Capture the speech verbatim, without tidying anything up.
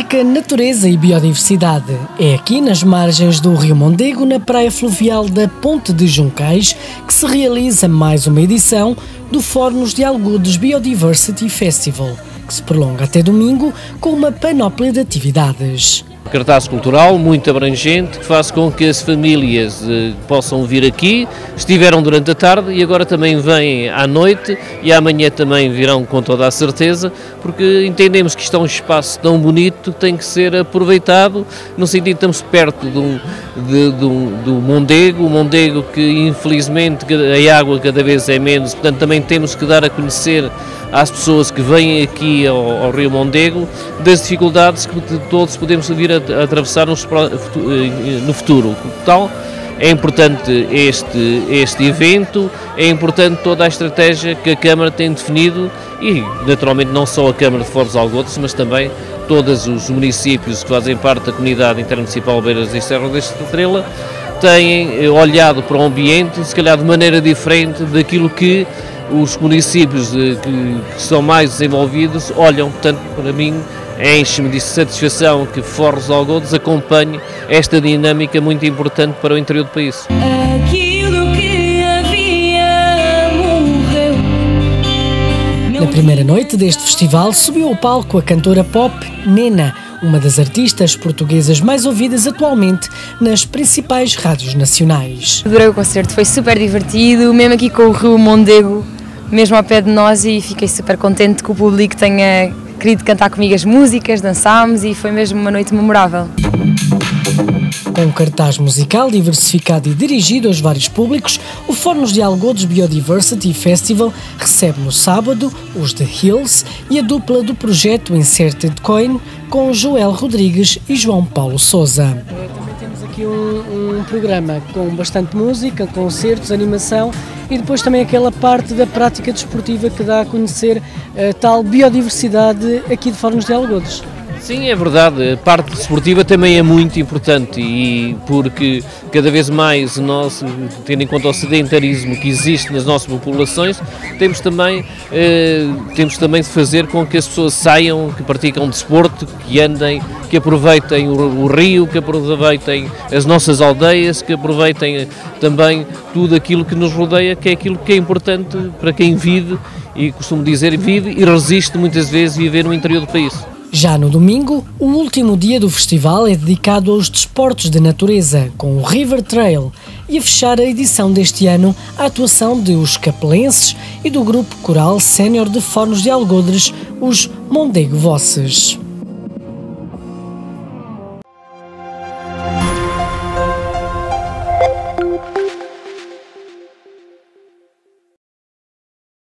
Música, natureza e biodiversidade. É aqui nas margens do Rio Mondego, na praia fluvial da Ponte de Juncais, que se realiza mais uma edição do Fornos de Algudes Biodiversity Festival, que se prolonga até domingo com uma panóplia de atividades. Cartaz cultural muito abrangente que faz com que as famílias eh, possam vir aqui, estiveram durante a tarde e agora também vêm à noite e amanhã também virão com toda a certeza, porque entendemos que isto é um espaço tão bonito que tem que ser aproveitado, no sentido que estamos perto do, de, do, do Mondego, o Mondego que infelizmente a água cada vez é menos, portanto também temos que dar a conhecer às pessoas que vêm aqui ao, ao Rio Mondego das dificuldades que todos podemos vir a, a atravessar no, no futuro. Então, é importante este, este evento, é importante toda a estratégia que a Câmara tem definido e, naturalmente, não só a Câmara de Fornos de Algudes, mas também todos os municípios que fazem parte da comunidade intermunicipal Beiras e Serra da Estrela têm olhado para o ambiente, se calhar de maneira diferente daquilo que os municípios que, que são mais desenvolvidos olham. Portanto, para mim, enche-me de satisfação que Fornos de Algudes acompanhe esta dinâmica muito importante para o interior do país. Aquilo que havia morreu. Na primeira noite deste festival subiu ao palco a cantora pop Nena, uma das artistas portuguesas mais ouvidas atualmente nas principais rádios nacionais. Adorei o concerto, foi super divertido, mesmo aqui com o Rio Mondego, mesmo ao pé de nós, e fiquei super contente que o público tenha querido cantar comigo as músicas, dançámos e foi mesmo uma noite memorável. Com um cartaz musical diversificado e dirigido aos vários públicos, o Fornos de Algudes Biodiversity Festival recebe no sábado os The Hills e a dupla do projeto Inserted Coin com Joel Rodrigues e João Paulo Sousa. Também temos aqui um, um programa com bastante música, concertos, animação e depois também aquela parte da prática desportiva que dá a conhecer a tal biodiversidade aqui de Fornos de Algudes. Sim, é verdade, a parte desportiva também é muito importante e porque cada vez mais nós, tendo em conta o sedentarismo que existe nas nossas populações, temos também, eh, temos também de fazer com que as pessoas saiam, que praticam desporto, que andem, que aproveitem o, o rio, que aproveitem as nossas aldeias, que aproveitem também tudo aquilo que nos rodeia, que é aquilo que é importante para quem vive e, costumo dizer, vive e resiste muitas vezes viver no interior do país. Já no domingo, o último dia do festival é dedicado aos desportos de natureza, com o River Trail, e a fechar a edição deste ano a atuação de Os Capelenses e do grupo coral sénior de Fornos de Algudes, os Mondego Voces.